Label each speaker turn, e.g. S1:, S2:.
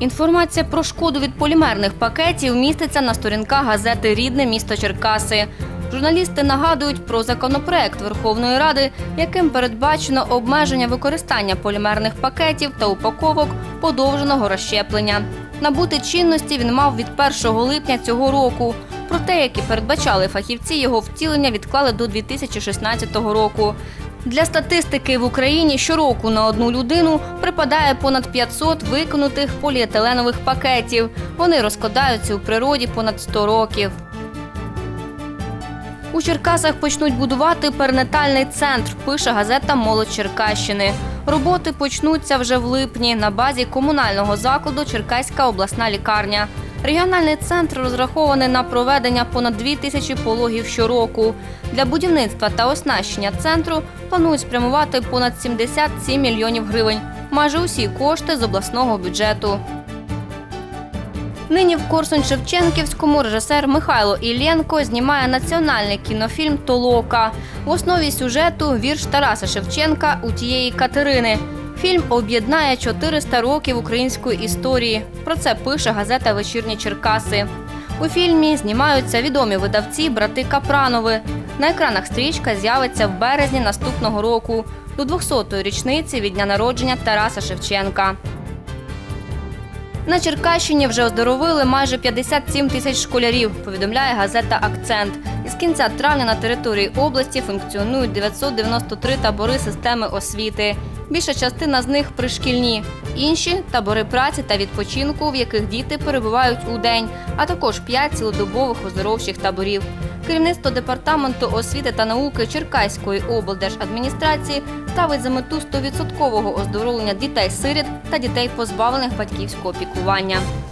S1: Інформація про шкоду від полімерних пакетів міститься на сторінках газети «Рідне місто Черкаси». Журналісти нагадують про законопроект Верховної Ради, яким передбачено обмеження використання полімерних пакетів та упаковок подовженого розщеплення. Набути чинності він мав від 1 липня цього року. Проте, як і передбачали фахівці, його втілення відклали до 2016 року. Для статистики в Україні щороку на одну людину припадає понад 500 викинутих поліетиленових пакетів. Вони розкладаються у природі понад 100 років. У Черкасах почнуть будувати перинатальний центр, пише газета «Молодь Черкащини». Роботи почнуться вже в липні на базі комунального закладу «Черкаська обласна лікарня». Регіональний центр розрахований на проведення понад 2000 пологів щороку. Для будівництва та оснащення центру планують спрямувати понад 77 мільйонів гривень. Майже усі кошти з обласного бюджету. Нині в Корсунь-Шевченківському режисер Михайло Іллєнко знімає національний кінофільм «Толока». В основі сюжету – вірш Тараса Шевченка «У тієї Катерини». Фільм об'єднає 400 років української історії. Про це пише газета «Вечірні Черкаси». У фільмі знімаються відомі видавці брати Капранови. На екранах стрічка з'явиться в березні наступного року, до 200-ї річниці від дня народження Тараса Шевченка. На Черкащині вже оздоровили майже 57 тисяч школярів, повідомляє газета «Акцент». Із кінця травня на території області функціонують 993 табори системи освіти. Більша частина з них пришкільні. Інші – табори праці та відпочинку, в яких діти перебувають удень, а також 5 цілодобових оздоровчих таборів. Керівництво Департаменту освіти та науки Черкаської облдержадміністрації ставить за мету 100% оздоровлення дітей-сиріт та дітей, позбавлених батьківського піклування.